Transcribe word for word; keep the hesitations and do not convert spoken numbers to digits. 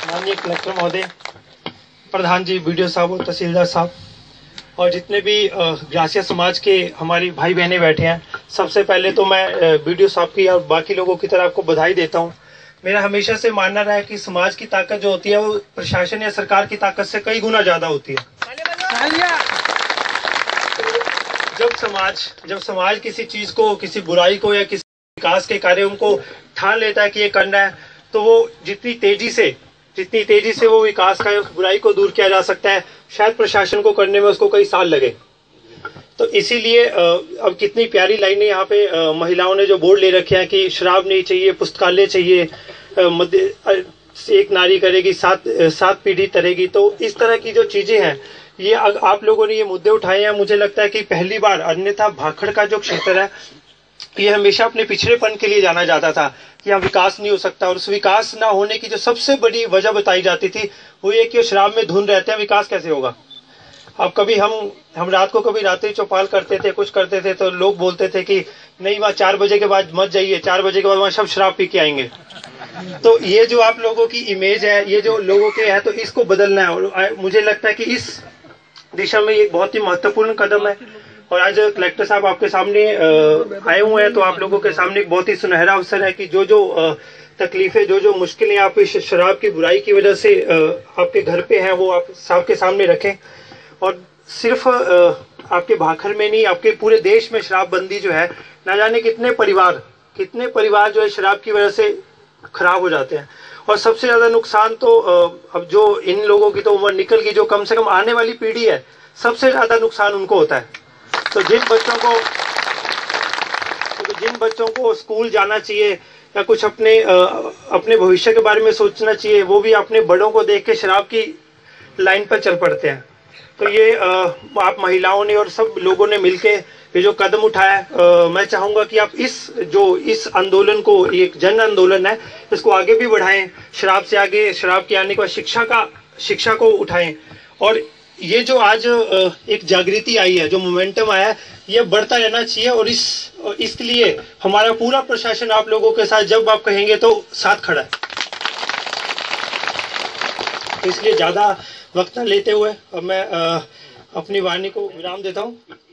माननीय कलेक्टर महोदय, प्रधान जी, वीडियो साहब और तहसीलदार साहब और जितने भी ग्रासिया समाज के हमारी भाई बहनें बैठे हैं, सबसे पहले तो मैं वीडियो साहब की और बाकी लोगों की तरह आपको बधाई देता हूं। मेरा हमेशा से मानना रहा है कि समाज की ताकत जो होती है वो प्रशासन या सरकार की ताकत से कई गुना ज्यादा होती है। जब समाज जब समाज किसी चीज को, किसी बुराई को या किसी विकास के कार्यों को ठान लेता है कि ये करना है, तो वो जितनी तेजी से जितनी तेजी से वो विकास का बुराई को दूर किया जा सकता है, शायद प्रशासन को करने में उसको कई साल लगे। तो इसीलिए अब कितनी प्यारी लाइनें यहाँ पे महिलाओं ने जो बोर्ड ले रखे हैं कि शराब नहीं चाहिए, पुस्तकालय चाहिए, मध्य एक नारी करेगी सात सात पीढ़ी तरेगी। तो इस तरह की जो चीजें हैं, ये आप लोगों ने ये मुद्दे उठाए हैं। मुझे लगता है कि पहली बार, अन्यथा भाखड़ का जो क्षेत्र है ये हमेशा अपने पिछड़ेपन के लिए जाना जाता था कि यहाँ विकास नहीं हो सकता, और उस विकास ना होने की जो सबसे बड़ी वजह बताई जाती थी वो ये कि शराब में धुन रहते हैं, विकास कैसे होगा। अब कभी हम हम रात को कभी रात्रि चौपाल करते थे, कुछ करते थे, तो लोग बोलते थे कि नहीं वहाँ चार बजे के बाद मत जाइए, चार बजे के बाद वहाँ सब शराब पी के आएंगे। तो ये जो आप लोगों की इमेज है, ये जो लोगों के है, तो इसको बदलना है। और मुझे लगता है कि इस दिशा में ये बहुत ही महत्वपूर्ण कदम है। और आज कलेक्टर साहब आपके सामने आए हुए हैं, तो आप लोगों के सामने एक बहुत ही सुनहरा अवसर है कि जो जो तकलीफें, जो जो मुश्किलें आप इस शराब की बुराई की वजह से आपके घर पे हैं, वो आप साहब के सामने रखें। और सिर्फ आपके भाखड़ में नहीं, आपके पूरे देश में शराबबंदी जो है, ना जाने कितने परिवार कितने परिवार जो है शराब की वजह से खराब हो जाते हैं। और सबसे ज्यादा नुकसान तो अब जो इन लोगों की तो उम्र निकल गई, जो कम से कम आने वाली पीढ़ी है, सबसे ज्यादा नुकसान उनको होता है। तो जिन बच्चों को तो जिन बच्चों को स्कूल जाना चाहिए या कुछ अपने अपने भविष्य के बारे में सोचना चाहिए, वो भी अपने बड़ों को देख के शराब की लाइन पर चल पड़ते हैं। तो ये आप महिलाओं ने और सब लोगों ने मिलके ये जो कदम उठाया, आ, मैं चाहूंगा कि आप इस जो इस आंदोलन को, एक जन आंदोलन है, इसको आगे भी बढ़ाएं। शराब से आगे, शराब के आने के बाद शिक्षा का शिक्षा को उठाएं। और ये जो आज एक जागृति आई है, जो मोमेंटम आया है, ये बढ़ता रहना चाहिए। और इस इसलिए हमारा पूरा प्रशासन आप लोगों के साथ, जब आप कहेंगे तो साथ खड़ा है। इसलिए ज्यादा वक्त न लेते हुए अब मैं आ, अपनी वाणी को विराम देता हूँ।